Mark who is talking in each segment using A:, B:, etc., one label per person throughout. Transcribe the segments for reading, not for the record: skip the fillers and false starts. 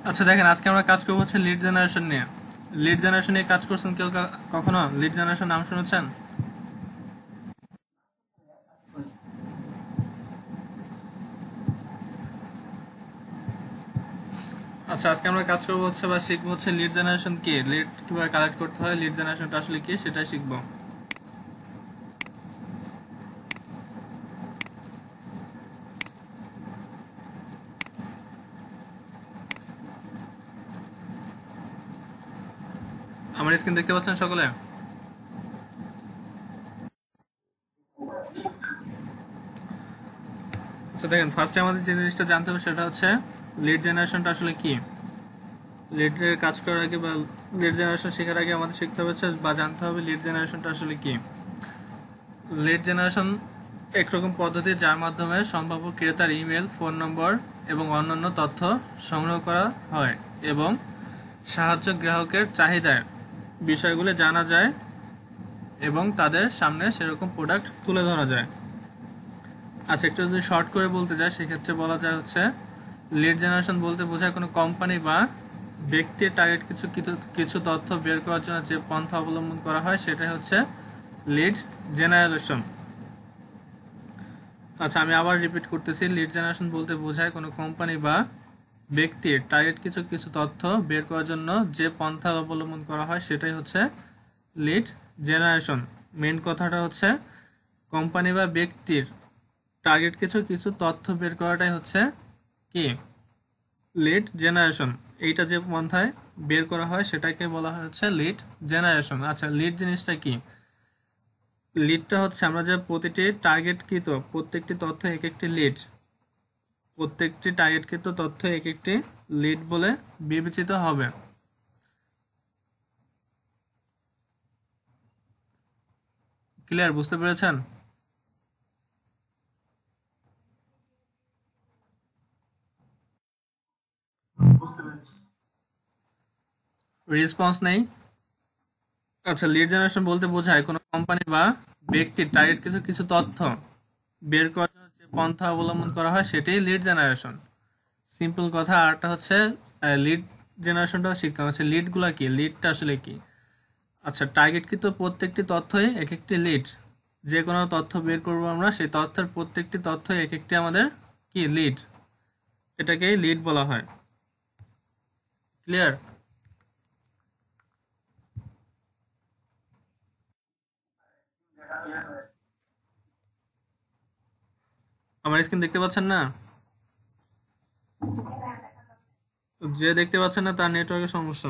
A: আচ্ছা দেখেন, আজকে আমরা কাজ করবো হচ্ছে লিড জেনারেশন নিয়ে। লিড জেনারেশন নিয়ে কাজ করছেন কেউ কখনো? লিড জেনারেশন নাম শুনেছেন? আচ্ছা, আজকে আমরা কাজ করবো হচ্ছে বা শিখবো হচ্ছে লিড জেনারেশন কি, লিড কিভাবে কালেক্ট করতে হয়, লিড জেনারেশনটা আসলে কি সেটাই শিখবো। আমার স্ক্রিন দেখতে পাচ্ছেন সকলে? আচ্ছা দেখেন, ফার্স্টে আমাদের যে জিনিসটা জানতে হবে সেটা হচ্ছে লিড জেনারেশনটা আসলে কি। লিডের কাজ করার আগে বা লিড জেনারেশন শেখার আগে আমাদের শিখতে হবে হচ্ছে বা জানতে হবে লিড জেনারেশনটা আসলে কি। লিড জেনারেশন একরকম পদ্ধতি যার মাধ্যমে সম্ভাব্য ক্রেতার ইমেল, ফোন নম্বর এবং অন্যান্য তথ্য সংগ্রহ করা হয় এবং সাহায্য গ্রাহকের চাহিদার বিষয়গুলো জানা যায় এবং তাদের সামনে সেরকম প্রোডাক্ট তুলে ধরা যায়। আচ্ছা, একটু যদি শর্ট করে বলতে যায় সেক্ষেত্রে বলা যায় হচ্ছে লিড জেনারেশন বলতে বোঝায় কোনো কোম্পানি বা ব্যক্তির টার্গেট কিছু কিছু তথ্য বের করার জন্য যে পন্থা অবলম্বন করা হয় সেটাই হচ্ছে লিড জেনারেশন। আচ্ছা, আমি আবার রিপিট করতেছি, লিড জেনারেশন বলতে বোঝায় কোনো কোম্পানি বা ব্যক্তির টার্গেট কিছু কিছু তথ্য বের করার জন্য যে পন্থা অবলম্বন করা হয় সেটাই হচ্ছে লিড জেনারেশন। মেন কথাটা হচ্ছে কোম্পানি বা ব্যক্তির টার্গেট কিছু কিছু তথ্য বের করাটাই হচ্ছে কি লিড জেনারেশন। এইটা যে পন্থায় বের করা হয় সেটাকে বলা হয় হচ্ছে লিড জেনারেশন। আচ্ছা, লিড জিনিসটা কি? লিডটা হচ্ছে আমরা যে প্রতিটি টার্গেটকৃত প্রত্যেকটি তথ্য এক একটি লিড, প্রত্যেকটি টার্গেটকৃত তথ্য এক একটি লিড বলে বিবেচিত হবে। ক্লিয়ার? বুঝতে পেরেছেন? রেসপন্স নেই। আচ্ছা, লিড জেনারেশন বলতে বোঝায় কোনো কোম্পানি বা ব্যক্তির টার্গেট কিছু কিছু তথ্য বের করার জন্য যে পন্থা অবলম্বন করা হয় সেটাই লিড জেনারেশন। সিম্পল কথা। আরটা হচ্ছে লিড জেনারেশনটা শিখতে হবে হচ্ছে লিডগুলা কি, লিডটা আসলে কি। আচ্ছা, টার্গেটকৃত প্রত্যেকটি তথ্যই এক একটি লিড। যে কোনো তথ্য বের করবো আমরা, সেই তথ্যের প্রত্যেকটি তথ্য এক একটি আমাদের কি লিড, এটাকেই লিড বলা হয়। ক্লিয়ার? আমার স্ক্রিন দেখতে পাচ্ছেন না? যে দেখতে পাচ্ছেন না তার নেটওয়ার্কের সমস্যা।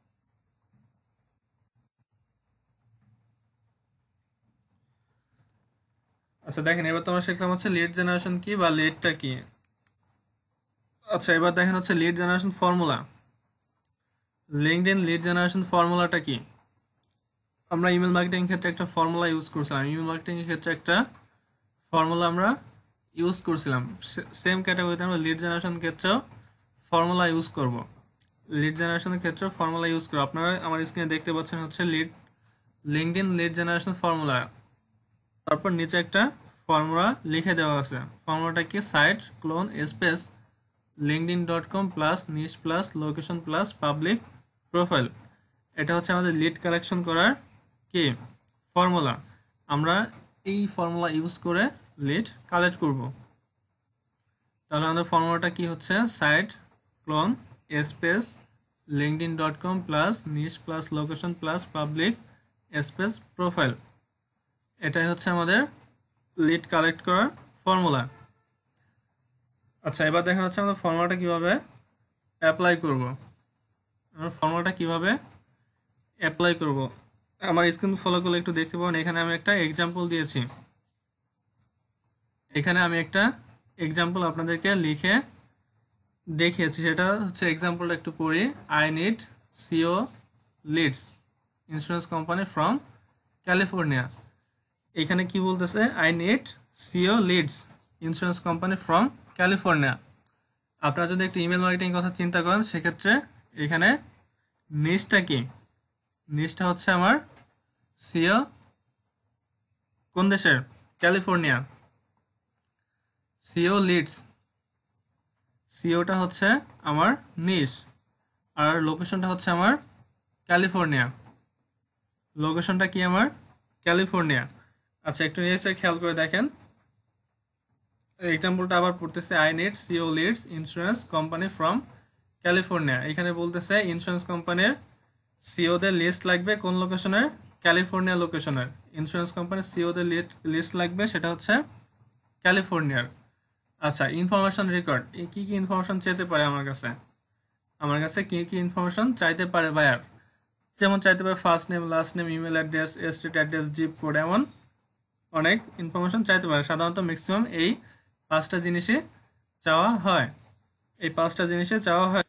A: আচ্ছা দেখেন, এবার তোমরা শিখলাম হচ্ছে লিড জেনারেশন কি বা লিডটা কি। আচ্ছা, এবার দেখেন হচ্ছে lead generation formula. LinkedIn lead generation ফর্মুলাটা কি? আমরা ইমেল মার্কেটিং ক্ষেত্রে একটা ফর্মুলা ইউজ করছিলাম, ইমেল মার্কেটিং এর ক্ষেত্রে একটা ফর্মুলা আমরা ইউজ করছিলাম। সেম ক্যাটাগরিতে আমরা লিড জেনারেশন ক্ষেত্রেও ফর্মুলা ইউজ করব। লিড জেনারেশনের ক্ষেত্রে ফর্মুলা ইউজ করব। আপনারা আমার স্ক্রিনে দেখতে পাচ্ছেন হচ্ছে লিঙ্কডইন লিড জেনারেশন ফর্মুলা। তারপর নিচে একটা ফর্মুলা লিখে দেওয়া আছে। ফর্মুলাটা কি? Site colon space linkedin.com plus niche plus location plus public profile. এটা হচ্ছে আমাদের লিড কালেকশন করার কি ফর্মুলা। আমরা এই ফর্মুলা ইউজ করে লিড কালেক্ট করব। তাহলে আমাদের ফর্মুলাটা কি হচ্ছে? Site colon space linkedin.com plus niche plus location plus public space profile. এটাই হচ্ছে আমাদের লিড কালেক্ট করার ফর্মুলা। আচ্ছা, এবার দেখা হচ্ছে আমরা ফর্মুলাটা কিভাবে অ্যাপ্লাই করব। আমরা ফর্মুলাটা কিভাবে অ্যাপ্লাই করব, আমার স্ক্রিন ফলো করলে একটু দেখতে পাবেন। এখানে আমি একটা এক্সাম্পল দিয়েছি। এখানে আমি একটা এক্সাম্পল আপনাদেরকে লিখে দেখিয়েছি। সেটা হচ্ছে এক্সাম্পলটা একটু পড়ি। I need CEO leads insurance company from California. এখানে কি বলতেছে? I need CEO leads insurance company from California. আপনারা যদি একটু ইমেল মার্কেটিং কথা চিন্তা করেন সেক্ষেত্রে এখানে নিচটা কি? নিচটা হচ্ছে আমার সিও কোন দেশের? ক্যালিফোর্নিয়া। সিও লিডস, সিওটা হচ্ছে আমার নিশ। আর লোকেশনটা হচ্ছে আমার ক্যালিফোর্নিয়া। লোকেশনটা কি আমার ক্যালিফোর্নিয়া। আচ্ছা, একটু নিচে খেয়াল করে দেখেন, এক্সাম্পলটা আবার পড়তেছে, I need CEO leads insurance company from California. এখানে বলতেছে ইন্স্যুরেন্স কোম্পানির সিওদের লিস্ট লাগবে কোন লোকেশনের, ক্যালিফোর্নিয়া লোকেশনের। ইন্স্যুরেন্স কোম্পানির সিওদের লিস্ট লাগবে, সেটা হচ্ছে ক্যালিফোর্নিয়ার। আচ্ছা, ইনফরমেশন রেকর্ড, কি কি ইনফরমেশন চাইতে পারে আমার কাছে, আমার কাছে কি কি ইনফরমেশন চাইতে পারে বায়ার। যেমন চাইতে পারে first name, last name, email address, state address, zip code, এমন অনেক ইনফরমেশন চাইতে পারে। সাধারণত ম্যাক্সিমাম এই পাঁচটা জিনিসই চাওয়া হয়, এই পাঁচটা জিনিসে চাওয়া হয়।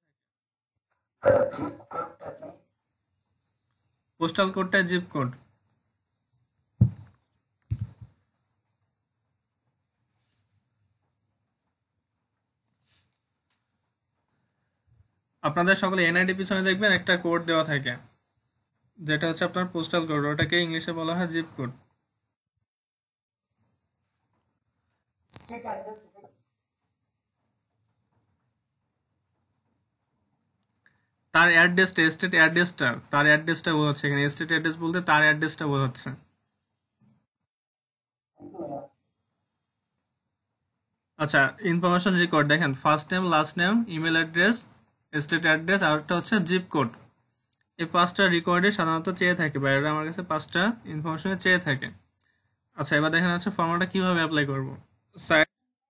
A: পোস্টাল কোডটা জিপ কোড। আপনাদের সকলে এনআইডি পিছনে দেখবেন একটা কোড দেওয়া থাকে, যেটা হচ্ছে আপনার পোস্টাল কোড, ওটাকে ইংলিশে বলা হয় জিপ কোড। তার অ্যাড্রেসটা, স্টেট অ্যাড্রেসটা, তার অ্যাড্রেসটা বোঝাচ্ছে এখানে। স্টেট অ্যাড্রেস বলতে তার অ্যাড্রেসটা বোঝাচ্ছে। আচ্ছা, ইনফরমেশন রেকর্ড দেখেন, first name, last name, email address, state address, আর একটা হচ্ছে জিপ কোড। এই পাঁচটা রেকর্ডে সাধারণত চেয়ে থাকে, বাইরে আমার কাছে পাঁচটা ইনফরমেশনে চেয়ে থাকে। আচ্ছা, এবার দেখেন হচ্ছে ফর্মুলাটা কিভাবে অ্যাপ্লাই করব। Site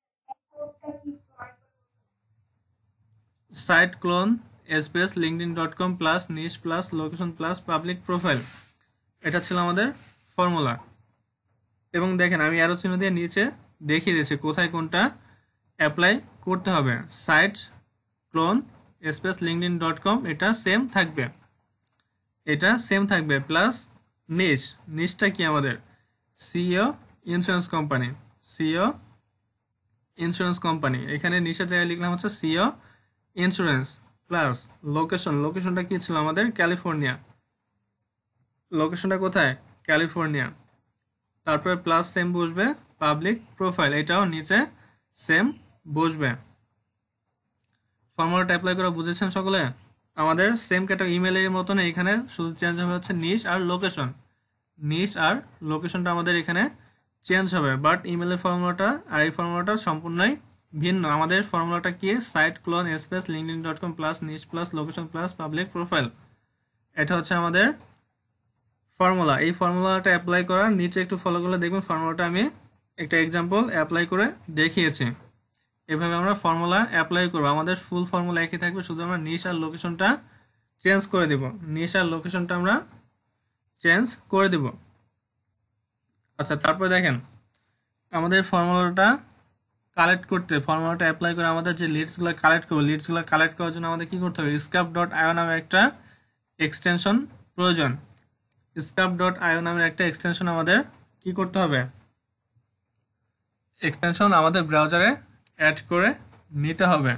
A: site colon space linkedin.com plus niche plus location plus public profile, এটা ছিল আমাদের ফর্মুলা। এবং দেখেন আমি অ্যারো চিহ্ন দিয়ে নিচে দেখিয়ে দিয়েছি কোথায় কোনটা অ্যাপ্লাই করতে হবে। সাইট ক্লোন স্পেস linkedin.com, এটা সেম থাকবে, এটা সেম থাকবে, প্লাস নিশ, নিশটা কি আমাদের CEO insurance company, CEO insurance company. এখানে নিচের জায়গায় লিখলাম হচ্ছে সিও ইন্স্যুরেন্স, প্লাস লোকেশন, লোকেশনটা কি ছিল আমাদের ক্যালিফোর্নিয়া, লোকেশনটা কোথায় ক্যালিফোর্নিয়া। তারপরে প্লাস সেম বসবে, পাবলিক প্রোফাইল, এটাও নিচে সেম বসবে। ফর্মুলাটা অ্যাপ্লাই করা বুঝেছেন সকলে। আমাদের সেম ক্যাটাগরি ইমেলের মতন এখানে শুধু চেঞ্জ হবে হচ্ছে নিশ আর লোকেশন, নিশ আর লোকেশনটা আমাদের এখানে চেঞ্জ হবে, বাট ইমেলের ফর্মুলাটা আর এই ফর্মুলাটা সম্পূর্ণই ভিন্ন। আমাদের ফর্মুলাটা কি, site colon space linkedin.com plus niche plus location plus public profile, এটা হচ্ছে আমাদের ফর্মুলা। এই ফর্মুলাটা অ্যাপ্লাই করার নিচে একটু ফলো করলে দেখবেন ফর্মুলাটা আমি একটা এক্সাম্পল অ্যাপ্লাই করে দেখিয়েছি। এভাবে আমরা ফর্মুলা অ্যাপ্লাই করবো, আমাদের ফুল ফর্মুলা একই থাকবে, শুধু আমরা নিশ আর লোকেশনটা চেঞ্জ করে দেব, নিশ আর লোকেশনটা আমরা চেঞ্জ করে দেব। আচ্ছা, তারপরে দেখেন আমাদের ফর্মুলাটা কালেক্ট করতে, ফর্মুলাটা অ্যাপ্লাই করে আমাদের যে লিডসগুলো কালেক্ট করবো, লিডসগুলো কালেক্ট করার জন্য আমাদের কি করতে হবে, scap.io নামে একটা এক্সটেনশন প্রয়োজন। scap.io নামের একটা এক্সটেনশন আমাদের কি করতে হবে, এক্সটেনশন আমাদের ব্রাউজারে অ্যাড করে নিতে হবে।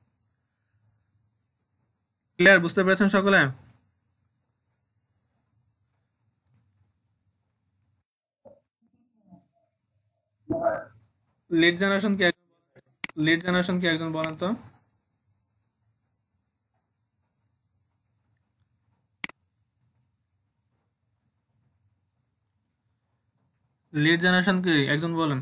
A: ক্লিয়ার, বুঝতে পেরেছেন সকলে। লিড জেনারেশন কি, লিড জেনারেশন কি একজন বলেন তো। লিড জেনারেশন কি একজন বলেন।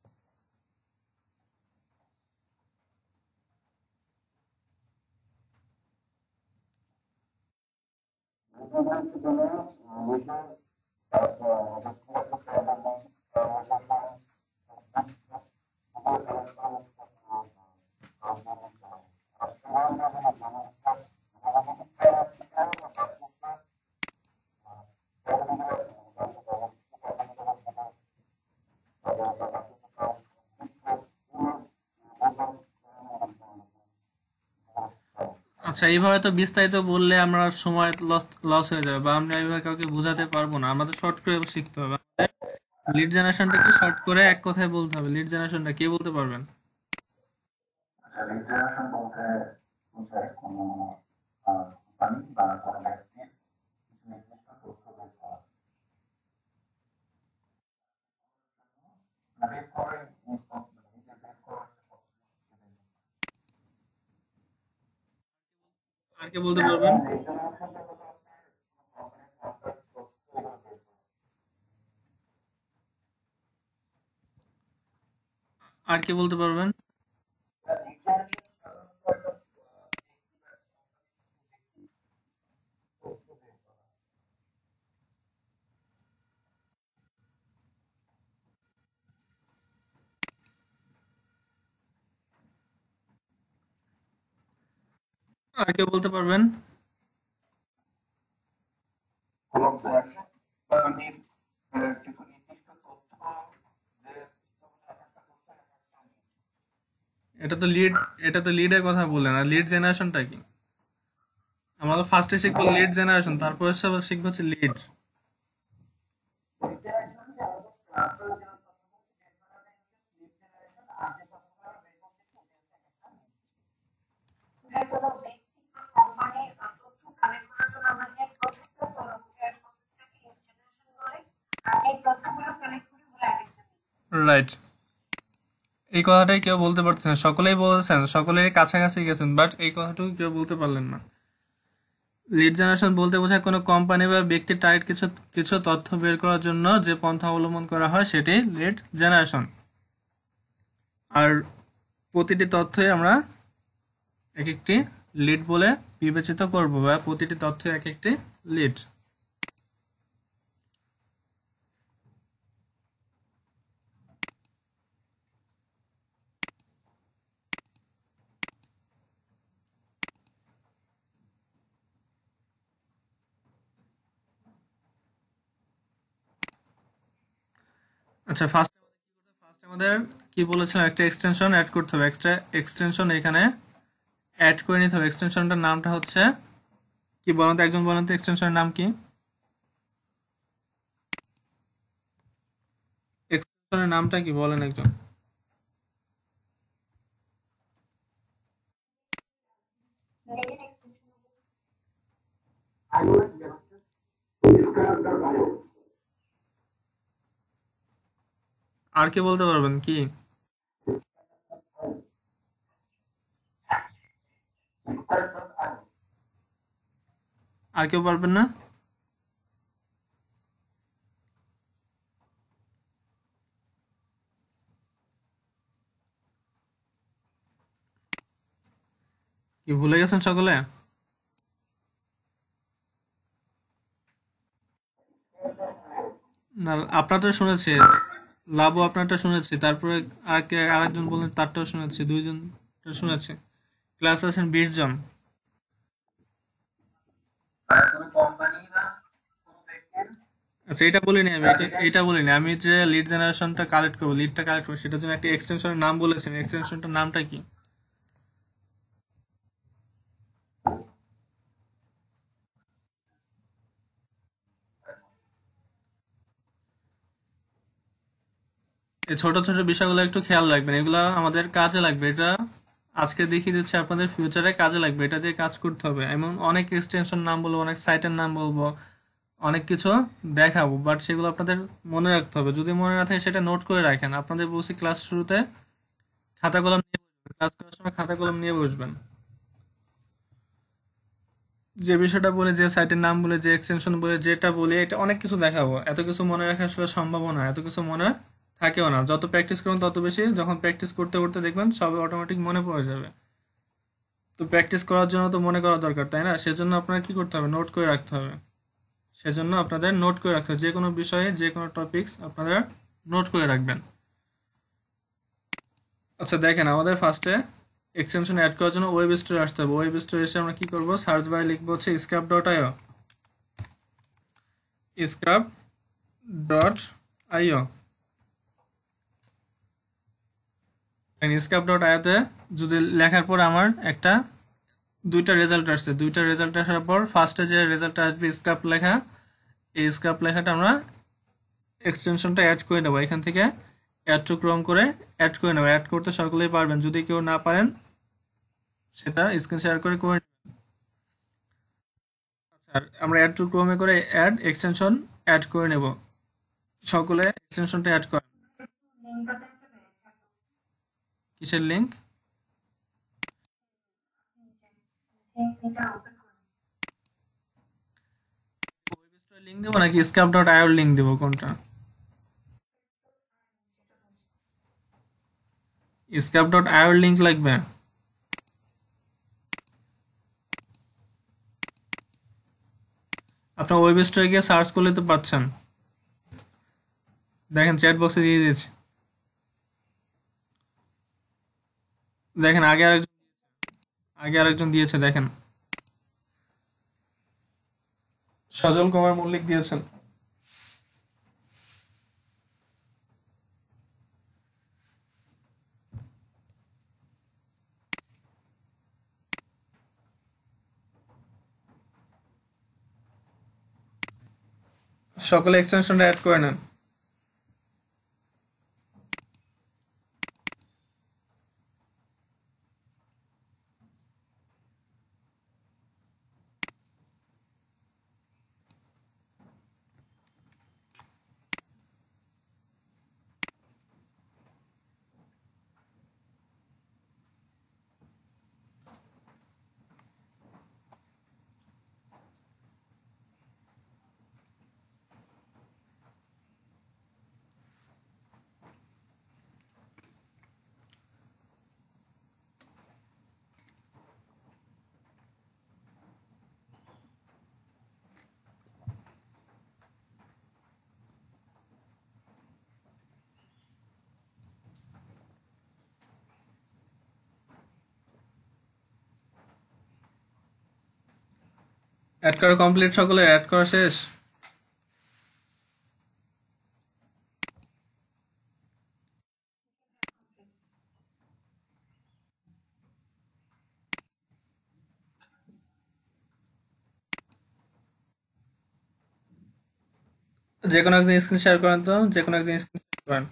A: আচ্ছা, এইভাবে তো বিস্তারিত বললে আমরা সময় লস হয়ে যাবে, বা আমরা এইভাবে কাউকে বোঝাতে পারবো না, আমাদের শর্ট করে শিখতে হবে। লিড জেনারেশনটা কি শর্ট করে এক কথায় বলতে হবে, লিড জেনারেশনটা কে বলতে পারবেন। আর কে বলতে পারবেন? আর কে বলতে পারবেন? আর কে বলতে পারবেন? এটা তো লিড, এটা তো লিডের কথা বললেন, আর লিড জেনারেশনটা কি? আমরা তো ফার্স্টে শিখবো লিড জেনারেশন, তারপরে সব শিখবো হচ্ছে লিড। রাইট। এই কথাটাই কেউ বলতে পারছেন না, সকলেই বলছেন, সকলের কাছাকাছি গেছেন, বাট এই কথাটুকু কেউ বলতে পারলেন না। লিড জেনারেশন বলতে বোঝায় কোনো কোম্পানি বা ব্যক্তির টার্গেট কিছু কিছু তথ্য বের করার জন্য যে পন্থা অবলম্বন করা হয় সেটি লিড জেনারেশন। আর প্রতিটি তথ্যই আমরা এক একটি লিড বলে বিবেচিত করব, বা প্রতিটি তথ্য এক একটি লিড। আচ্ছা, ফার্স্ট আমাদের কি বলেছিলাম, একটা এক্সটেনশন অ্যাড করতে হবে, এক্সট্রা এক্সটেনশন এখানে অ্যাড করে নিতে হবে। এক্সটেনশনটার নামটা হচ্ছে কি বলেন তো, একজন বলেন তো এক্সটেনশনের নাম কি? এক্সটেনশনের নামটা কি বলেন একজন? আর কে বলতে পারবেন কি? আর কেউ পারবেন না? কি ভুলে গেছেন সকলে? না, আপনারটা শুনেছি, লাভও আপনারটা শুনেছি, তারপরে আর কে আরেকজন বললেন তারটাও শুনেছি, দুইজন শুনেছি। ক্লাস আছেন 20 জন। আচ্ছা, এটা বলিনি আমি, এটা বলিনি আমি যে লিড জেনারেশনটা কালেক্ট করবো, লিডটা কালেক্ট করবো, সেটার জন্য একটা এক্সটেনশনের নাম বলেছেন, এক্সটেনশনটার নামটা কি? এই ছোট ছোট বিষয়গুলো একটু খেয়াল রাখবেন, এগুলা আমাদের কাজে লাগবে। এটা আজকে দেখিয়ে দিচ্ছে, আপনাদের ফিউচারে কাজে লাগবে, এটা দিয়ে কাজ করতে হবে। এমন অনেক এক্সটেনশন নাম বলবো, অনেক সাইটের নাম বলবো, অনেক কিছু দেখাবো, বাট সেগুলো আপনাদের মনে রাখতে হবে। যদি মনে না থাকে সেটা নোট করে রাখেন। আপনাদের বলছি ক্লাস শুরুতে খাতা কলম নিয়ে বসবেন, ক্লাস করার সময় খাতা কলম নিয়ে বসবেন। যে বিষয়টা বলে, যে সাইটের নাম বলে, যে এক্সটেনশন বলে, যেটা বলে, এটা অনেক কিছু দেখাবো। এত কিছু মনে রাখা আসলে সম্ভব না, এত কিছু মনে থাকেও না। যত প্র্যাকটিস করুন তত বেশি, যখন প্র্যাকটিস করতে করতে দেখবেন সব অটোমেটিক মনে পড়ে যাবে। তো প্র্যাকটিস করার জন্য তো মনে করা দরকার, তাই না? সেজন্য আপনার কি করতে হবে, নোট করে রাখতে হবে। সেজন্য আপনাদের নোট করে রাখতে হবে, যে কোনো বিষয়ে যে কোনো টপিকস আপনারা নোট করে রাখবেন। আচ্ছা দেখেন, আমাদের ফার্স্টে এক্সটেনশন অ্যাড করার জন্য ওয়েব স্টোরে আসতে হবে। ওয়েব স্টোরে এসে আমরা কি করব, সার্চ বারে লিখবো হচ্ছে scrap.io, scrap.io। scrap.io তে যদি লেখার পর আমার একটা দুইটা রেজাল্ট আসছে, দুইটা রেজাল্ট আসার পর ফার্স্টে যে রেজাল্ট আসবে স্ক্রাপ লেখা, এই স্ক্রাপ লেখাটা আমরা এক্সটেনশনটা অ্যাড করে নেবো। এখান থেকে অ্যাড টু ক্রোম করে অ্যাড করে নেবো। অ্যাড করতে সকলেই পারবেন, যদি কেউ না পারেন সেটা স্ক্রিন শেয়ার করে করে নেবেন। আচ্ছা, আমরা অ্যাড টু ক্রোমে করে অ্যাড এক্সটেনশন অ্যাড করে নেব। সকলে এক্সটেনশনটা অ্যাড করেন। কিসের লিংক? দেবো নাকি স্ক্যাপ ডট আইওর লিঙ্ক দেবো, কোনটা? স্ক্যাপ ডট আইওর লিঙ্ক লাগবে। আপনার ওয়েব স্টোরে গিয়ে সার্চ করলে তো পাচ্ছেন, দেখেন চ্যাট বক্সে দিয়ে দিয়েছি। দেখেন আগে আরেকজন দিয়েছে, দেখেন সজল কুমার মল্লিক দিয়েছেন। সকলে এক্সটেনশনটা অ্যাড করে নেন। অ্যাড করা কমপ্লিট, সকলে অ্যাড করা শেষ? যে কোনো একদিন স্ক্রিন শেয়ার করেন তো, যে কোনো একদিন স্ক্রিন শেয়ার করেন।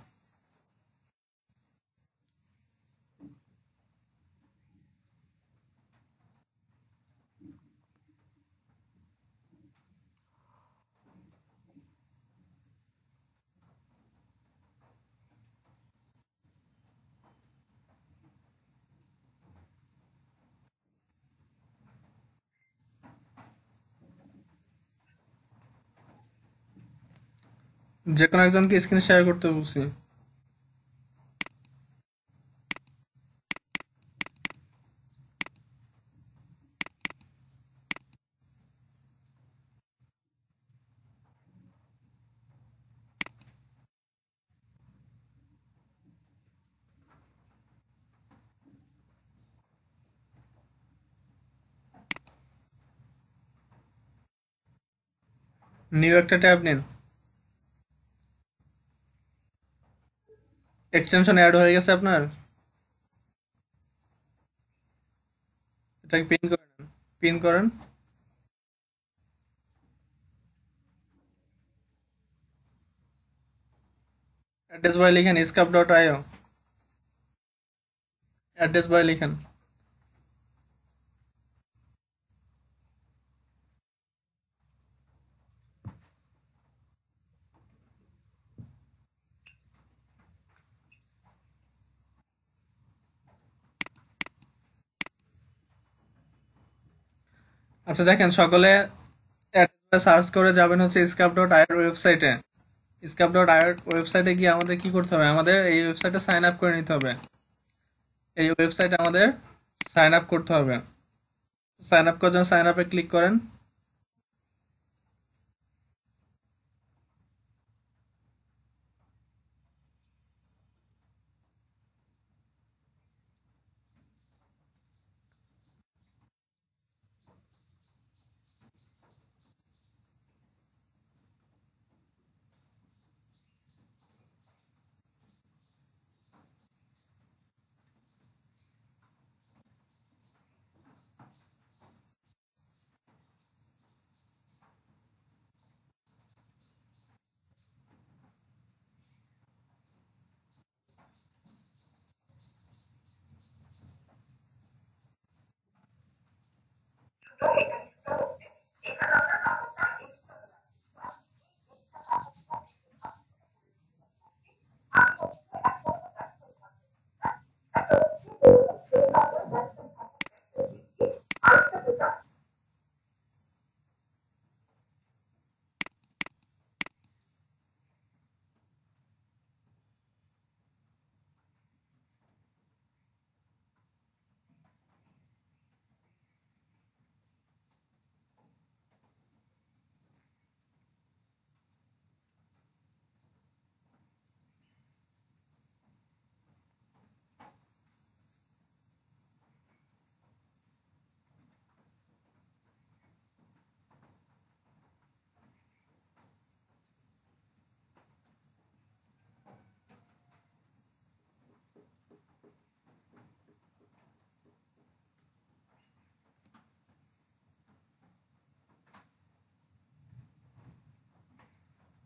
A: যে কোনো একজনকে স্ক্রিন শেয়ার করতে বলছি। নিউ একটা ট্যাব নিন। এক্সটেনশন অ্যাড হয়ে গেছে আপনার, এটাকে পিন করে নেন, পিন করেন। অ্যাড্রেস বার লিখেন স্কাপ ডট আইও, অ্যাড্রেস বার লিখেন। আচ্ছা দেখেন সকলে সার্চ করে যাবেন হচ্ছে স্কাপ ডট আইওর ওয়েবসাইটে। স্কাপ ডট আইওর ওয়েবসাইটে গিয়ে আমাদের কি করতে হবে, আমাদের এই ওয়েবসাইটে সাইন আপ করে নিতে হবে। এই ওয়েবসাইটে আমাদের সাইন আপ করতে হবে। সাইন আপ করার জন্য সাইন আপে ক্লিক করেন।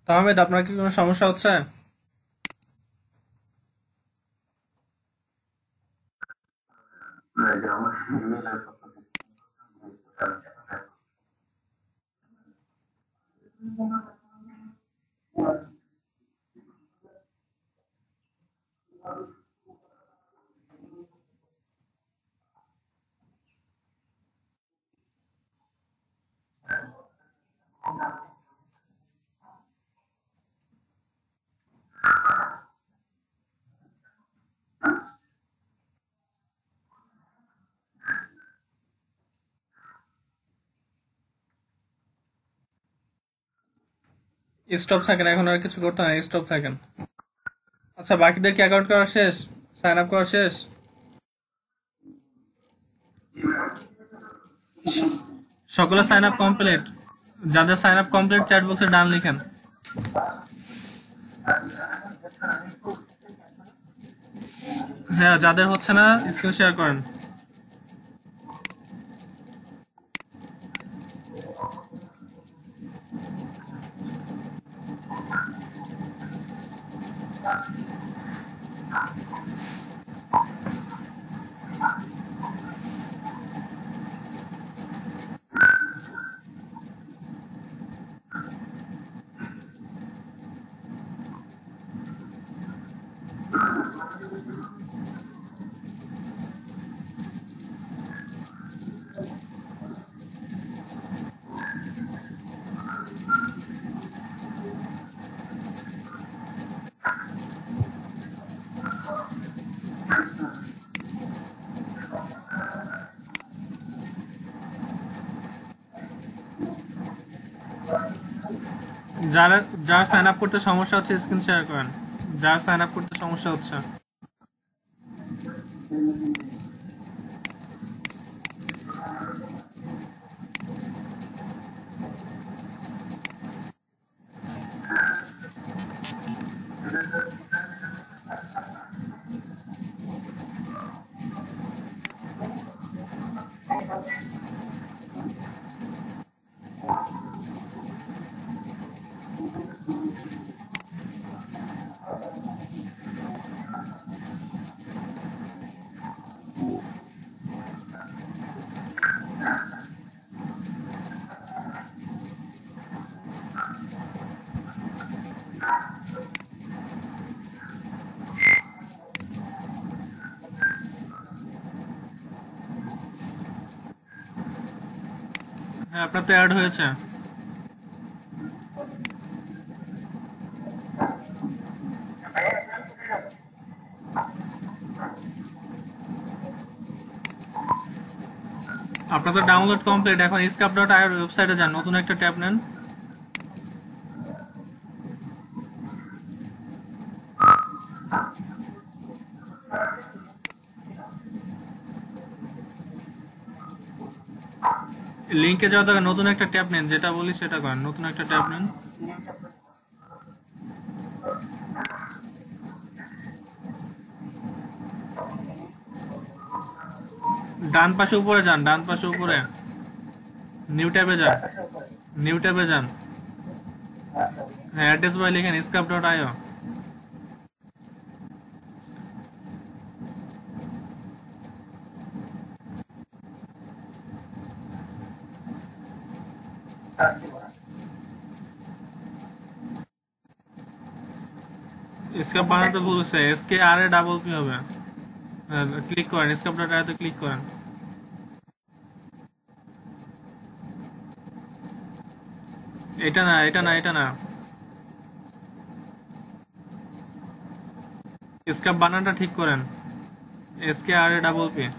A: তাহমেদ, আপনার কি কোনো সমস্যা হচ্ছে? স্টপ থাকেন, এখন আর কিছু করতে হয়, স্টপ থাকেন। আচ্ছা, বাকিদের কি অ্যাকাউন্ট করা শেষ? সাইন আপ করা শেষ? সকলে সাইন আপ কমপ্লিট? যাদের সাইন আপ কমপ্লিট চ্যাট বক্সে ডান লিখেন। হ্যাঁ, যাদের হচ্ছে না স্ক্রিন শেয়ার করেন। যারা যার সাইন আপ করতে সমস্যা হচ্ছে স্ক্রিন শেয়ার করেন। যার সাইন আপ করতে সমস্যা হচ্ছে। হ্যাঁ, আপনার তো অ্যাড হয়েছে। আপনার তো ডাউনলোড কমপ্লিট। এখন স্কাপ.আইর ওয়েবসাইটে যান, নতুন একটা ট্যাব নেন। লিংকে যাওয়ার দরকার, নতুন একটা ট্যাব নেন, যেটা বলি সেটা করেন, নতুন একটা ট্যাব নেন। ডান পাশে উপরে যান, ডান পাশে উপরে নিউ ট্যাবে যান, নিউ ট্যাবে যান। হ্যাঁ, অ্যাড্রেস বাই লিখেন স্কাপ.আইও। স্কাপ বানাতে বলছে, SKRA হবে। ক্লিক করেন, স্কাপ.আইতে ক্লিক করেন। এটা না, এটা না, এটা না। স্কাপ বানানটা ঠিক করেন। SKRA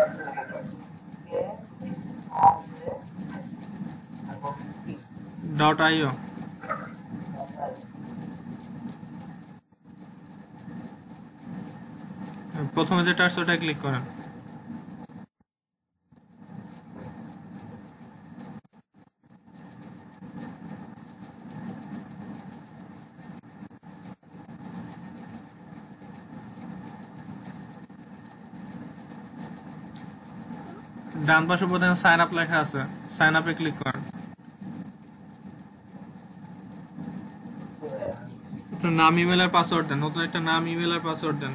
A: .io। প্রথমে যেটা আসছে ওটা ক্লিক করেন। ডান পাশে উপরে দেখেন সাইন আপ লেখা আছে, সাইন আপে ক্লিক করেন। আপনার নাম ইমেল আর পাসওয়ার্ড দেন, নতুন একটা নাম ইমেল আর পাসওয়ার্ড দেন।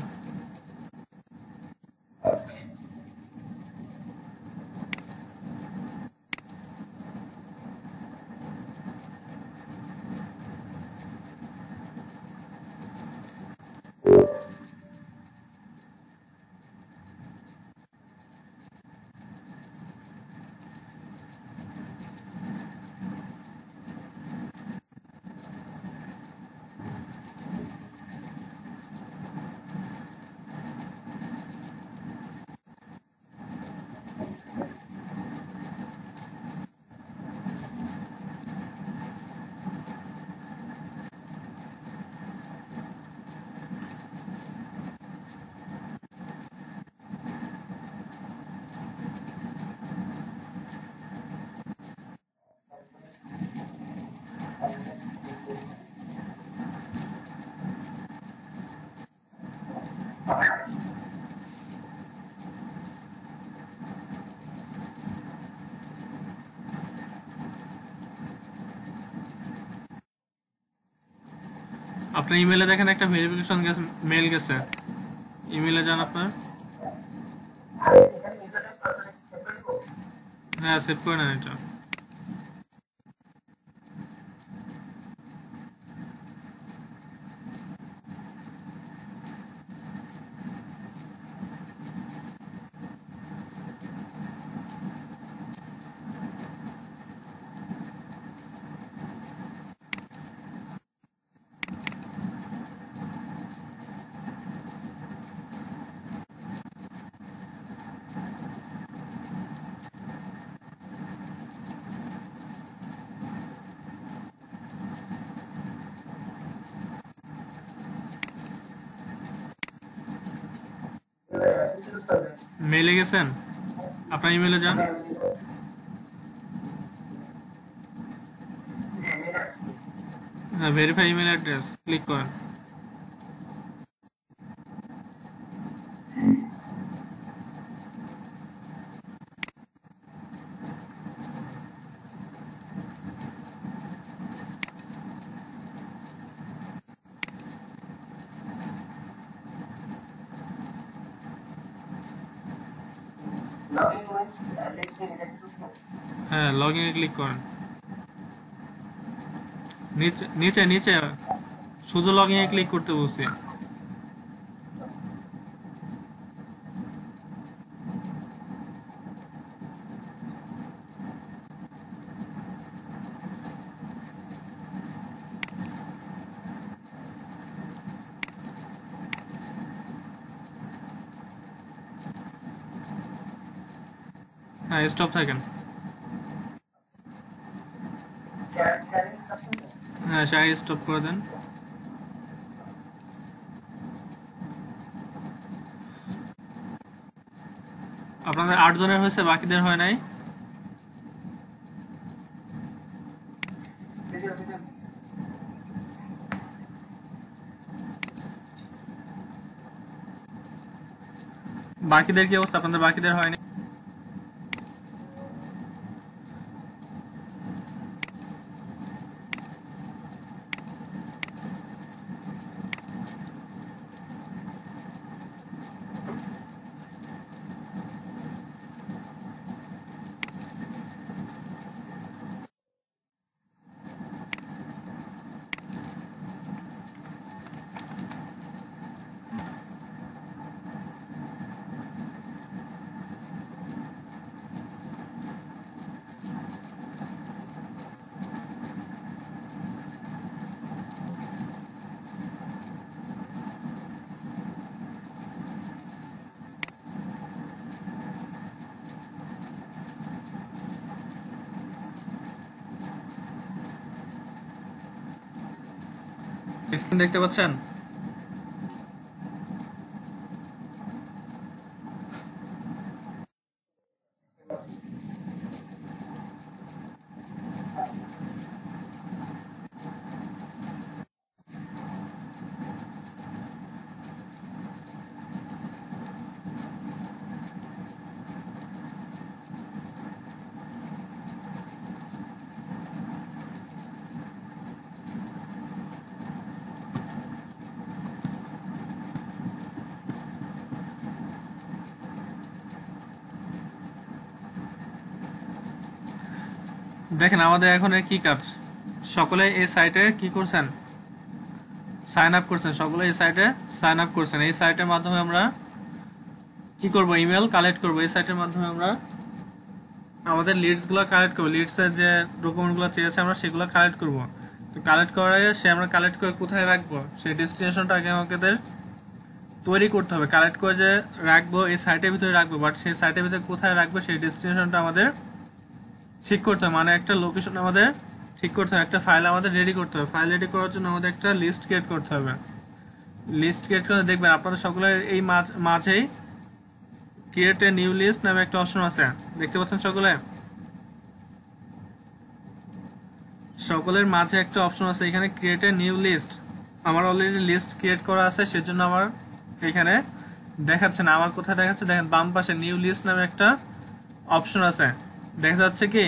A: আপনার ইমেলে দেখেন একটা ভেরিফিকেশন মেল গেছে, ইমেলে যান আপনার। হ্যাঁ, সেভ করে নেন এটা। মেলে গেছেন, আপনার ইমেলে যান। হ্যাঁ, ভেরিফাই ইমেল অ্যাড্রেস ক্লিক করেন। হ্যাঁ, লগ ইনে ক্লিক করেন। নিচে নিচে নিচে শুধু লগ ইনে ক্লিক করতে বলছি। হ্যাঁ, স্টপ থাকেন। হ্যাঁ, শেয়ার স্টপ করে দেন। আপনাদের 8 জনের হয়েছে, বাকিদের হয় নাই। বাকিদের কি অবস্থা? আপনাদের বাকিদের হয়নি? স্ক্রিন দেখতে পাচ্ছেন? দেখেন আমাদের এখন কি কাজ, সকলে এই সাইটে কি করছেন, সাইন আপ করছেন, সকলে এই সাইটে সাইন আপ করছেন। এই সাইটের মাধ্যমে আমরা কি করব, ইমেল কালেক্ট করব। এই সাইটের মাধ্যমে আমরা আমাদের লিডসগুলো কালেক্ট করব, লিডসের যে ডকুমেন্টগুলো চেয়েছে আমরা সেগুলো কালেক্ট করব। তো কালেক্ট করার আগে আমরা কালেক্ট করে কোথায় রাখবো সেই ডেস্টিনেশনটা আগে আমাদের তৈরি করতে হবে। কালেক্ট করে যে রাখবো এই সাইটের ভিতরে রাখবো, বাট সেই সাইটের ভিতরে কোথায় রাখবো সেই ডেস্টিনেশনটা আমাদের ঠিক করতে হবে, মানে একটা লোকেশন আমাদের ঠিক করতে হবে, একটা ফাইল আমাদের রেডি করতে হবে। ফাইল রেডি করার জন্য আমাদের একটা লিস্ট ক্রিয়েট করতে হবে। লিস্ট ক্রিয়েট করে দেখবেন আপনাদের সকলের এই মাঝেই ক্রিয়েট এ নিউ লিস্ট নামে একটা অপশন আছে, দেখতে পাচ্ছেন সকলে? সকলের মাঝে একটা অপশন আছে এখানে, ক্রিয়েট এ নিউ লিস্ট। আমার অলরেডি লিস্ট ক্রিয়েট করা আছে, সেজন্য আমার এখানে দেখাচ্ছে না। আমার কোথায় দেখাচ্ছে দেখেন, বাম পাশে নিউ লিস্ট নামে একটা অপশন আছে, দেখা যাচ্ছে কি?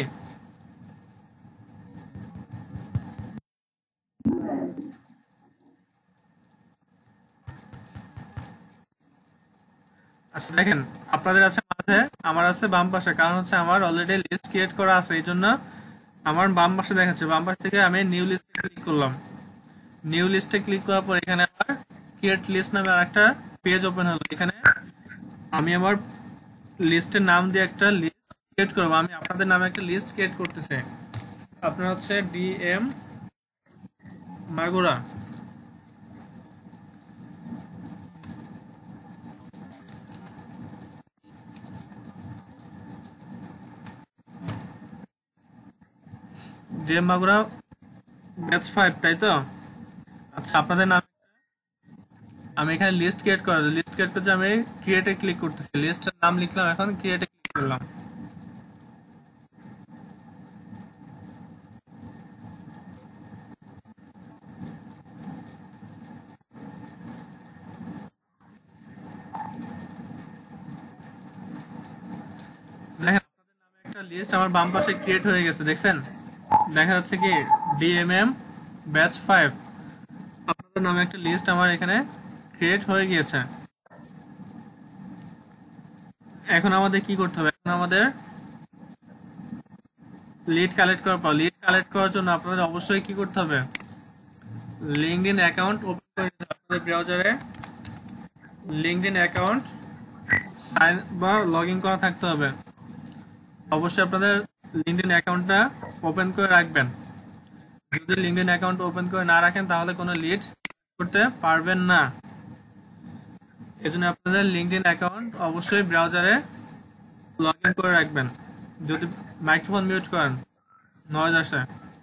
A: আচ্ছা দেখেন, আপনাদের আছে মাঝে, আমার আছে বাম পাশে, কারণ হচ্ছে আমার অলরেডি লিস্ট ক্রিয়েট করা আছে, এই জন্য আমার বাম পাশে দেখাচ্ছে। বাম পাশ থেকে আমি নিউ লিস্টে ক্লিক করলাম। নিউ লিস্টে ক্লিক করার পর এখানে আমার ক্রিয়েট লিস্ট নামে আরেকটা পেজ ওপেন হলো। এখানে আমি আমার লিস্টের নাম দিয়ে একটা লিস্ট ক্রিয়েট করবো। আমি আপনাদের নামে একটা লিস্ট ক্রিয়েট করতেছি। আপনার হচ্ছে DM Magura, DM Magura batch 5, তাই তো? আচ্ছা আপনাদের নাম আমি এখানে লিস্ট ক্রিয়েট করা, লিস্ট ক্রিয়েট করতে আমি ক্রিয়েটে ক্লিক করতেছি, লিস্টের নাম লিখলাম, এখন ক্রিয়েটে ক্লিক করলাম। দেখেন আপনাদের নামে একটা লিস্ট আমার বাম পাশে ক্রিয়েট হয়ে গেছে, দেখছেন? দেখা যাচ্ছে কি ডিএমএম ব্যাচ 5, আপনাদের নামে একটা লিস্ট আমার এখানে ক্রিয়েট হয়ে গিয়েছে। এখন আমাদের কি করতে হবে, এখন আমাদের লিড কালেক্ট করার পর, লিড কালেক্ট করার জন্য আপনাদের অবশ্যই কি করতে হবে, লিঙ্কডইন অ্যাকাউন্ট ওপেন করে নিতে হবে। আপনাদের ব্রাউজারে লিঙ্কডইন অ্যাকাউন্ট সাইন বা লগ ইন করা থাকতে হবে। অবশ্যই আপনাদের লিঙ্কডইন অ্যাকাউন্টটা ওপেন করে রাখবেন। যদি লিঙ্কডইন অ্যাকাউন্ট ওপেন করে না রাখেন তাহলে কোনো লিড করতে পারবেন না। এজন্য আপনাদের লিঙ্কডইন অ্যাকাউন্ট অবশ্যই ব্রাউজারে লগ ইন করে রাখবেন। যদি মাইক্রোফোন মিউট করেন, নয়েজ আসে।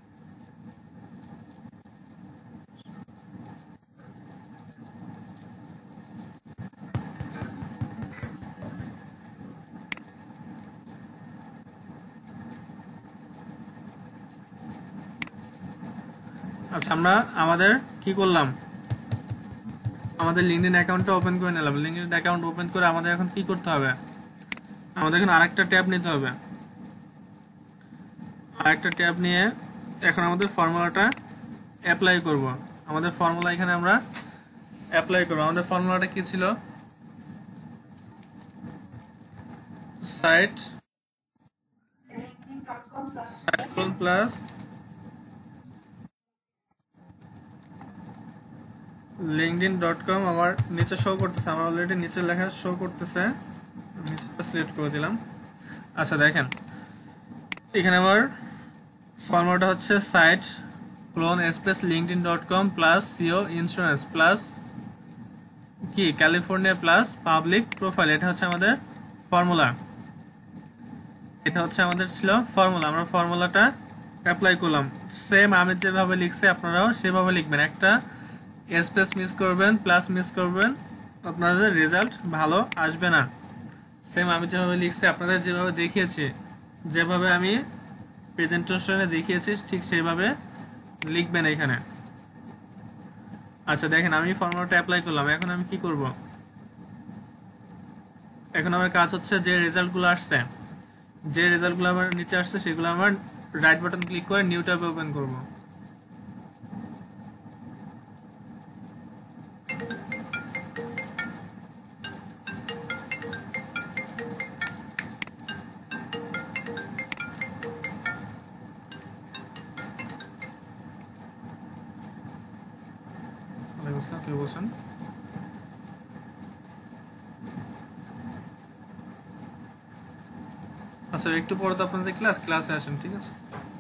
A: আচ্ছা আমরা আমাদের কি করলাম, আমাদের লিঙ্কডইন অ্যাকাউন্টটা ওপেন করে নিলাম। লিঙ্কডইন অ্যাকাউন্ট ওপেন করে আমাদের এখন কি করতে হবে, আমাদের এখন আরেকটা ট্যাব নিতে হবে। আরেকটা ট্যাব নিয়ে এখন আমাদের ফর্মুলাটা অ্যাপ্লাই করব। আমাদের ফর্মুলা এখানে আমরা অ্যাপ্লাই করব। আমাদের ফর্মুলাটা কি ছিল, সাইট প্লাস linkedin.com আমার নিচে শো করতেছে, আমার অলরেডি নিচে লেখা শো করতেছে, নিচেটা সিলেক্ট করে দিলাম। আচ্ছা দেখেন এখানে আমার ফর্মুলাটা হচ্ছে site colon space linkedin.com plus CEO insurance plus কি ক্যালিফোর্নিয়া প্লাস পাবলিক প্রোফাইল। এটা হচ্ছে আমাদের ফর্মুলা, এটা হচ্ছে আমাদের ছিল ফর্মুলা। আমরা ফর্মুলাটা অ্যাপ্লাই করলাম। সেম আমি যেভাবে লিখছি আপনারাও সেভাবে লিখবেন, একটা স্পেস মিস করবেন, প্লাস মিস করবেন, আপনাদের রেজাল্ট ভালো আসবে না। সেম আমি যেভাবে লিখছি, আপনাদের যেভাবে দেখিয়েছি, যেভাবে আমি প্রেজেন্টেশনে দেখিয়েছি ঠিক সেইভাবে লিখবেন এখানে। আচ্ছা দেখেন আমি ফর্মুলাটা অ্যাপ্লাই করলাম। এখন আমি কি করব, এখন আমার কাজ হচ্ছে যে রেজাল্টগুলো আসছে, যে রেজাল্টগুলো আমার নিচে আসছে সেগুলো আমার রাইট বাটন ক্লিক করে নিউ ট্যাবে ওপেন করব। বুঝলাম কি বলছেন। আচ্ছা একটু পরে তো আপনাদের ক্লাসে আসেন, ঠিক আছে?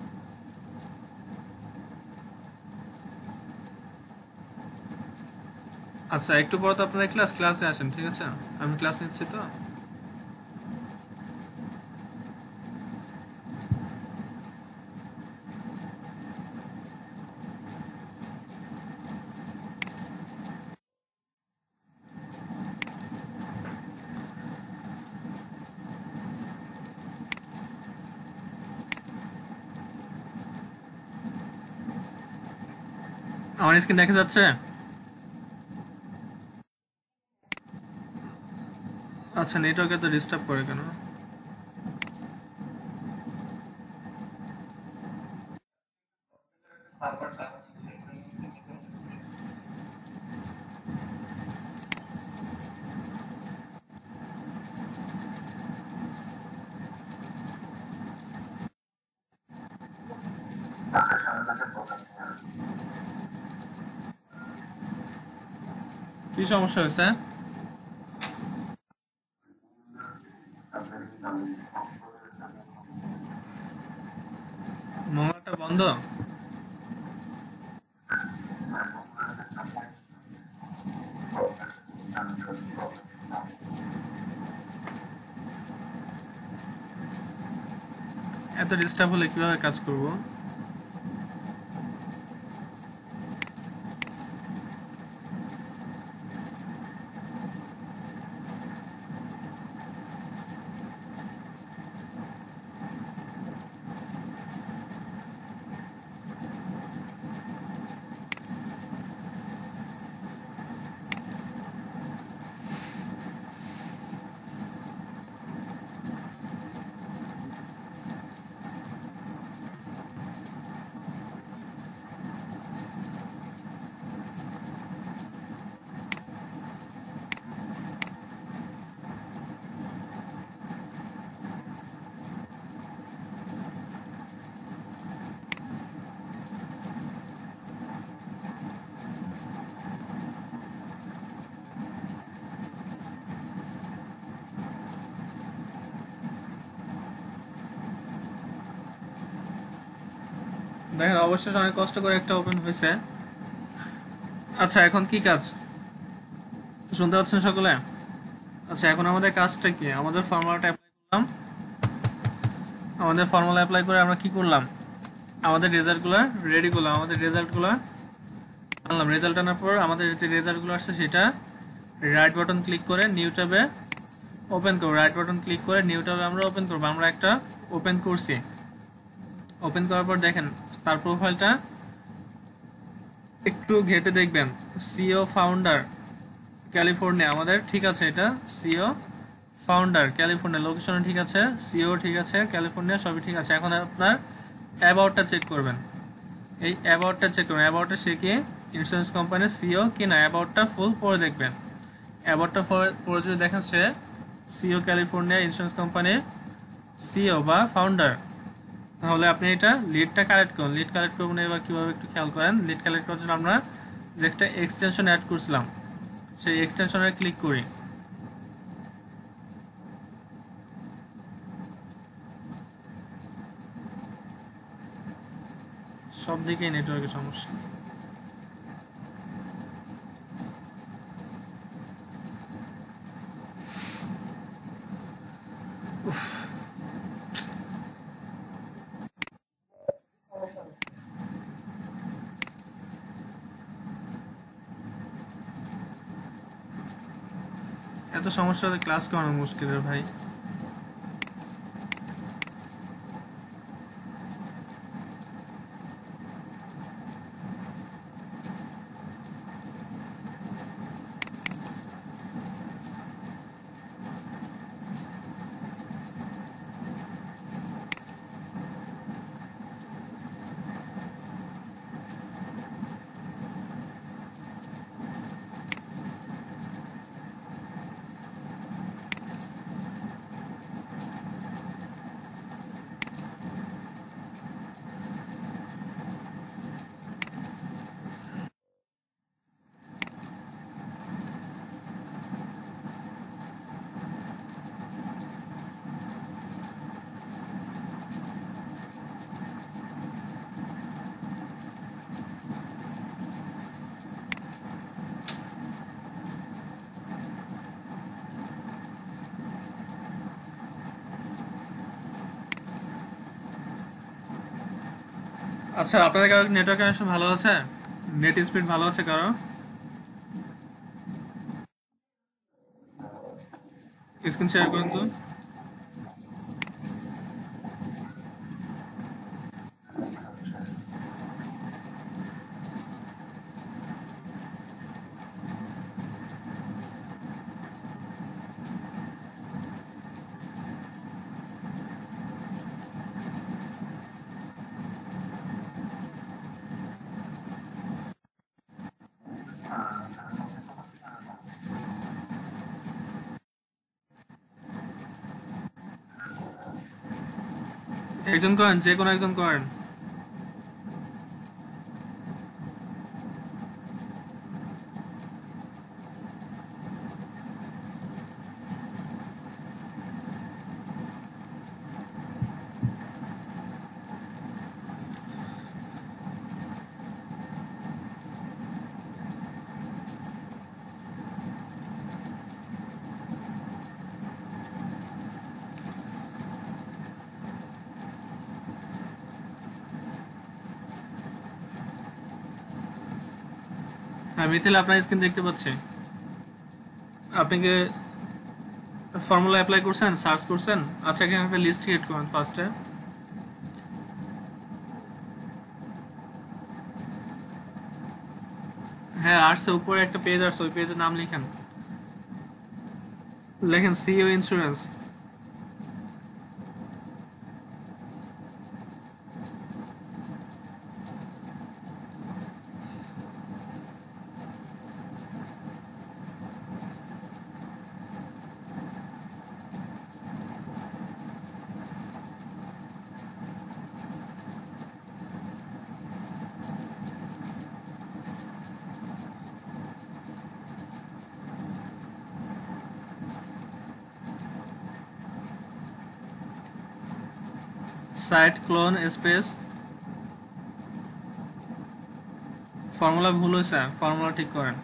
A: আচ্ছা একটু পরে তো আপনাদের ক্লাসে আসেন, ঠিক আছে? আমি ক্লাস নিচ্ছি তো। আমার স্ক্রিন দেখা যাচ্ছে? আচ্ছা নেটওয়ার্কে তো ডিস্টার্ব করে কেন? কি সমস্যা হয়েছে? মঙ্গলটা বন্ধ? এত ডিস্টার্ব হলে কিভাবে কাজ করব? দেখেন অবশ্যই অনেক কষ্ট করে একটা ওপেন হয়েছে। আচ্ছা এখন কি কাজ শুনতে পাচ্ছেন সকলে? আচ্ছা এখন আমাদের কাজটা কি? আমাদের ফর্মুলাটা অ্যাপ্লাই করলাম। আমাদের ফর্মুলা অ্যাপ্লাই করে আমরা কি করলাম? আমাদের রেজাল্টগুলো রেডি করলাম। আমাদের রেজাল্টগুলো আনলাম। রেজাল্ট আনার পর আমাদের যে রেজাল্টগুলো আসছে সেটা রাইট বাটন ক্লিক করে নিউ ট্যাবে ওপেন করব। রাইট বাটন ক্লিক করে নিউ ট্যাবে আমরা ওপেন করব। আমরা একটা ওপেন করছি। ওপেন করার পর দেখেন তার প্রোফাইলটা একটু ঘেটে দেখবেন। সিও ফাউন্ডার ক্যালিফোর্নিয়া, আমাদের ঠিক আছে, এটা সিও ফাউন্ডার ক্যালিফোর্নিয়া, লোকেশন ঠিক আছে, সিও ঠিক আছে, ক্যালিফোর্নিয়া সবই ঠিক আছে। এখন আপনার অ্যাবাউটটা চেক করবেন। এই অ্যাবাউটটা চেক করবেন। অ্যাবাউটটা সে কি ইন্স্যুরেন্স কোম্পানির সিও কি না, অ্যাবাউটটা ফুল পড়ে দেখবেন। অ্যাবাউটটা পড়ে যদি দেখেন সে সিও ক্যালিফোর্নিয়া ইন্স্যুরেন্স কোম্পানির সিও বা ফাউন্ডার, তাহলে আপনি এটা লিডটা কালেক্ট করুন। লিড কালেক্ট করবেন এবার কীভাবে একটু খেয়াল করেন। লিড কালেক্ট করার জন্য আমরা যে একটা এক্সটেনশন অ্যাড করছিলাম সেই এক্সটেনশনে ক্লিক করি। সব দিকেই নেটওয়ার্কের সমস্যা। এত সমস্যা হলে ক্লাস করানো মুশকিল রে ভাই। আচ্ছা, আপনাদের কারো নেটওয়ার্ক কানেকশন ভালো আছে? নেট স্পিড ভালো আছে কারো? স্ক্রিন শেয়ার করুন তো। একজন করেন, যে কোনো একজন করেন। হ্যাঁ মিথিল, আপনার স্ক্রিন দেখতে পাচ্ছি। আপনি কি ফর্মুলা অ্যাপ্লাই করছেন, সার্চ করছেন? আচ্ছা, এখানে একটা লিস্ট ক্রিয়েট করুন ফার্স্টে। হ্যাঁ আসছে, উপরে একটা পেজ আসছে, ওই পেজের নাম লিখেন। লেখেন CEO insurance. Site colon space, formula ভুল হয়েছে, ফর্মুলা ঠিক করেন।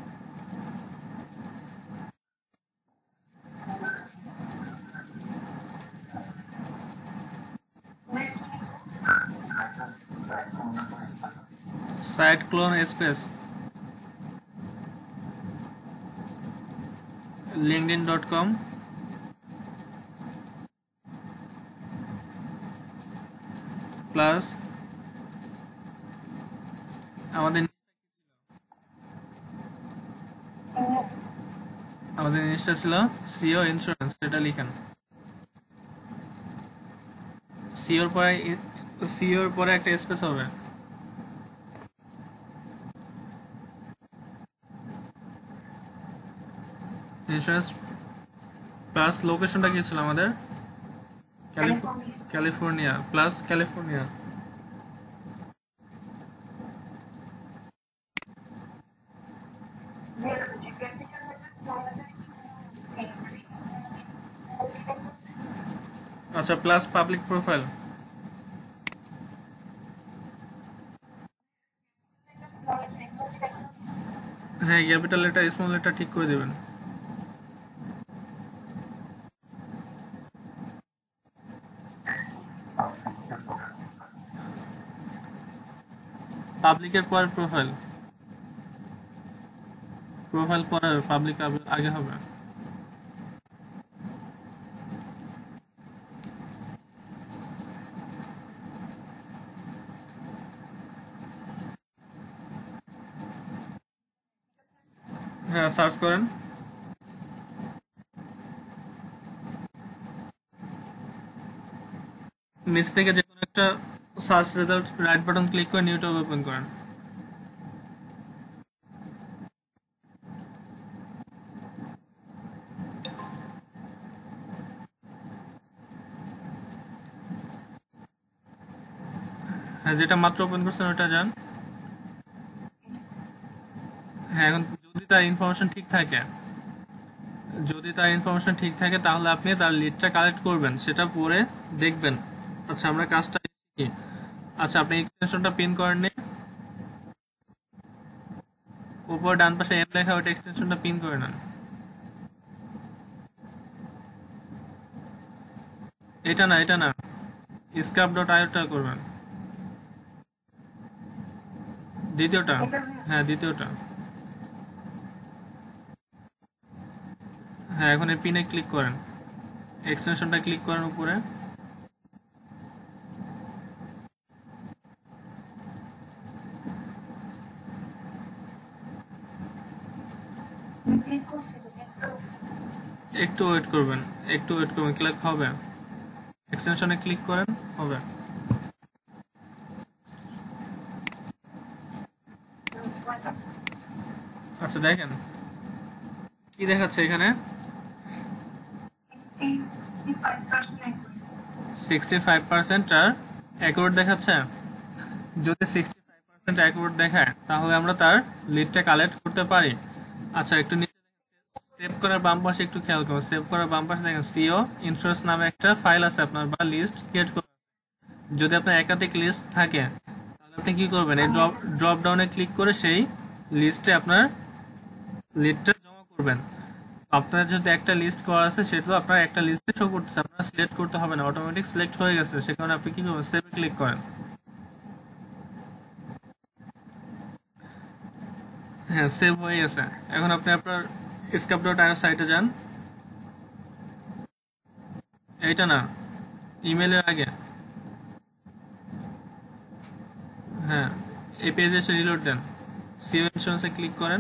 A: Site colon space linkedin.com plus আমাদের আমাদের জিনিসটা ছিল সিও ইন্স্যুরেন্স, এটা লিখেন। সিওর পরে সিওর পরে একটা স্পেস হবে। ইন্স্যুরেন্স প্লাস লোকেশনটা কি ছিল আমাদের? California plus California. আচ্ছা, প্লাস পাবলিক প্রোফাইল। হ্যাঁ, ক্যাপিটাল লেটার স্মল লেটার ঠিক করে দেবেন। পাবলিকের পরে প্রোফাইল, প্রোফাইল পরে পাবলিক আগে হবে। হ্যাঁ সার্চ করেন। নিচ থেকে যে কোনো একটা search result right button click করে নিউ ট্যাব ওপেন করেন। হ্যাঁ, যেটা মাত্র ওপেন করছেন ওটা যান। হ্যাঁ, এখন যদি তার ইনফরমেশন ঠিক থাকে তাহলে আপনি তার লিডটা কালেক্ট করবেন, সেটা পরে দেখবেন। আচ্ছা, আমরা কাজটা কি? আচ্ছা, আপনি এক্সটেনশনটা পিন করেননি? উপর ডান পাশে এম লেখা, ওটা এক্সটেনশনটা পিন করে নেন। এটা না, এটা না, স্ক্রাব ডট আইওটা করবেন। দ্বিতীয়টা, হ্যাঁ দ্বিতীয়টা। হ্যাঁ এখন এই পিনে ক্লিক করেন, এক্সটেনশনটা ক্লিক করেন উপরে। একটু ওয়েট করবেন, একটু ওয়েট করবেন, ক্লিক হবে, এক্সটেনশনে ক্লিক করেন, হবে। আচ্ছা দেখেন কি দেখাচ্ছে এখানে, 65% আর অ্যাকুরেট দেখাচ্ছে। যদি 65% অ্যাকুরেট দেখায় তাহলে আমরা তার লিডটা কালেক্ট করতে পারি। আচ্ছা একটু সেভ করার বাম পাশে একটু খেয়াল করুন, সেভ করার বাম পাশে দেখেন সিও ইন্স্যুরেন্স নামে একটা ফাইল আছে আপনার, বা লিস্ট ক্রিয়েট করুন। যদি আপনার একাধিক লিস্ট থাকে তাহলে আপনি কি করবেন, এই ড্রপ ডাউনে ক্লিক করে সেই লিস্টে আপনার লিডটা জমা করবেন। আপনার যেহেতু একটা লিস্ট করা আছে সেটা আপনার একটা লিস্টে শো করতেছে, আপনার সিলেক্ট করতে হবে না, অটোমেটিক সিলেক্ট হয়ে গেছে। সে কারণে আপনি কি করবেন, সেভে ক্লিক করেন। হ্যাঁ সেভ হয়ে গেছে। এখন আপনি আপনার স্ক্যাপ ডট আইও সাইটে যান, এইটা না, ইমেলের আগে, হ্যাঁ এই পেজে এসে রিলোড দেন, সিও ইন্স্যুরেন্সে ক্লিক করেন।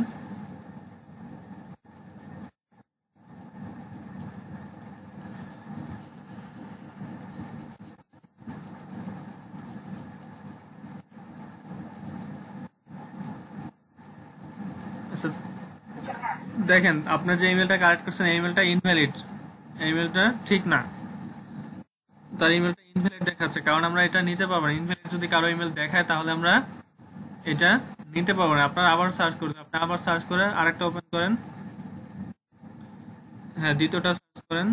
A: আচ্ছা দেখেন আপনার যে ইমেলটা কালেক্ট করছেন এই ইমেলটা ইনভ্যালিড, এই ইমেলটা ঠিক না, তার ইমেলটা ইনভ্যালিড দেখাচ্ছে, কারণ আমরা এটা নিতে পারবো না। ইনভ্যালিড যদি কারো ইমেল দেখায় তাহলে আমরা এটা নিতে পারবো না। আপনার আবার সার্চ করতে, আপনি আবার সার্চ করে আরেকটা ওপেন করেন, হ্যাঁ দ্বিতীয়টা সার্চ করেন,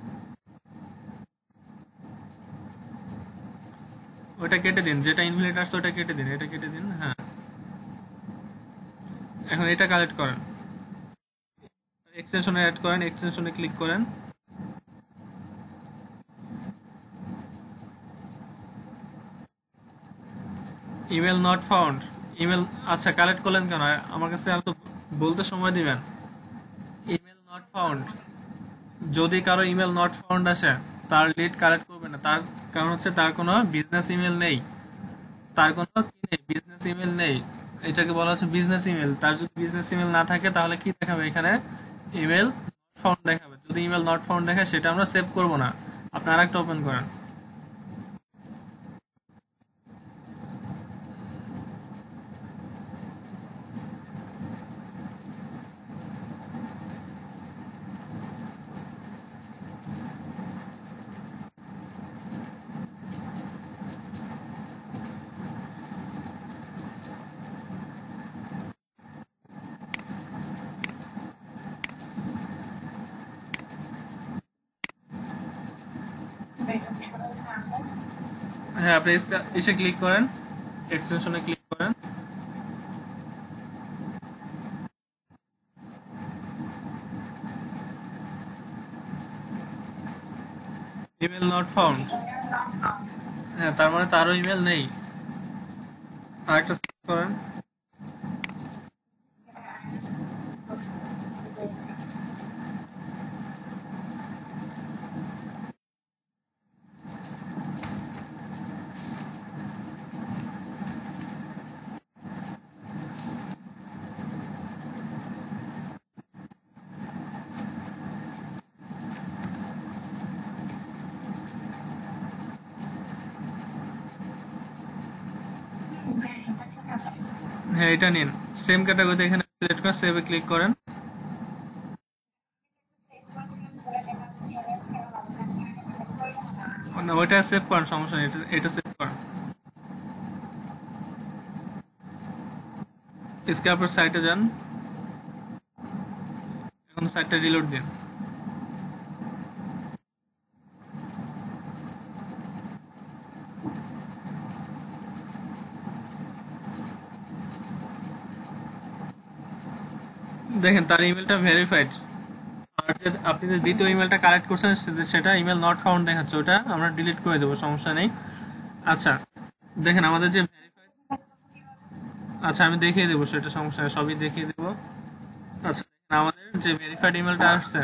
A: ওটা কেটে দিন, যেটা ইনভ্যালিড আসছে ওটা কেটে দিন, এটা কেটে দিন, হ্যাঁ। এখন এটা কালেক্ট করেন, এক্সটেনশনে অ্যাড করেন, এক্সটেনশনে ক্লিক করেন। ইমেল নট ফাউন্ড, ইমেল, আচ্ছা কালেক্ট করলেন কেন, আমার কাছে আর তো বলতে সময় দিবেন। ইমেল নট ফাউন্ড, যদি কারো ইমেল নট ফাউন্ড আসে তার লিড কালেক্ট করবে না, তার কারণ হচ্ছে তার কোনো বিজনেস ইমেল নেই, তার কোনো কি নেই, বিজনেস ইমেল নেই, এটাকে বলা হচ্ছে বিজনেস ইমেল। তার যদি বিজনেস ইমেল না থাকে তাহলে কি দেখাবে এখানে, ইমেল নট ফাউন্ড দেখাবে। যদি ইমেল নট ফাউন্ড দেখায় সেটা আমরা সেভ করব না। আপনি আরেকটা ওপেন করেন। হ্যাঁ আপনি এসে ক্লিক করেন, এক্সটেনশনে ক্লিক করেন, ইমেল নট ফাউন্ড, হ্যাঁ তার মানে তারও ইমেল নেই। আরেকটা সেভ করেন, হ্যাঁ এটা নিন, সেম ক্যাটাগরিতে এখানে সিলেক্ট করে সেভে ক্লিক করেন। না, ওইটা সেভ করেন, সমস্যা নেই, এটা সেভ করেন। স্ক্যাপের সাইটে যান, এখন সাইটটা রিলোড দিন। দেখেন তার ইমেলটা ভেরিফাইড, আর যে আপনি যে দ্বিতীয় ইমেলটা কালেক্ট করছেন সেটা ইমেল নট ফাউন্ড দেখাচ্ছে, ওটা আমরা ডিলিট করে দেবো, সমস্যা নেই। আচ্ছা দেখেন আমাদের যে ভেরিফাইড, আচ্ছা আমি দেখিয়ে দেবো, সেটা সমস্যা নেই, সবই দেখিয়ে দেবো। আচ্ছা আমাদের যে ভেরিফাইড ইমেলটা আসছে,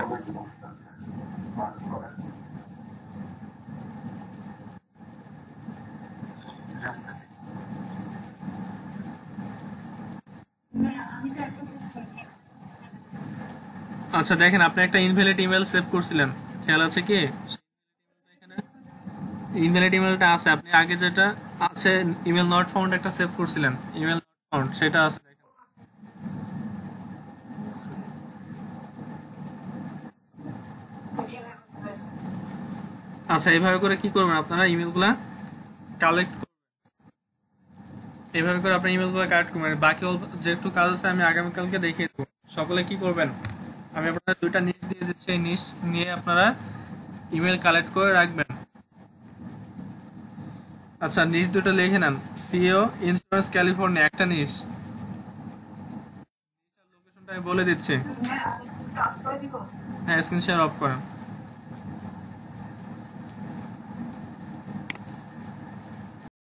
A: আচ্ছা দেখেন আপনি একটা ইনভ্যালিড ইমেল সেভ করছিলেন, খেয়াল আছে কি? এখানে ইনভ্যালিড ইমেলটা আছে, আপনি আগে যেটা আছে ইমেল নট ফাউন্ড একটা সেভ করছিলেন, ইমেল নট ফাউন্ড সেটা আছে দেখেন। আচ্ছা এইভাবে করে কি করবেন আপনারা ইমেলগুলা কালেক্ট, এইভাবে করে আপনার ইমেলগুলো কালেক্ট করবেন। বাকি যে একটু কাজ আছে আমি আগামীকালকে দেখিয়ে দেবো। সকলে কি করবেন, আমি আপনারা দুইটা নিশ দিয়ে দিচ্ছি, এই নিশ নিয়ে আপনারা ইমেল কালেক্ট করে রাখবেন। আচ্ছা নিশ দুটো লিখে নেন, সিও ইন্স্যুরেন্স ক্যালিফোর্নিয়া একটা নিশ, লোকেশনটা আমি বলে দিচ্ছি। হ্যাঁ স্ক্রিন শেয়ার অফ করেন।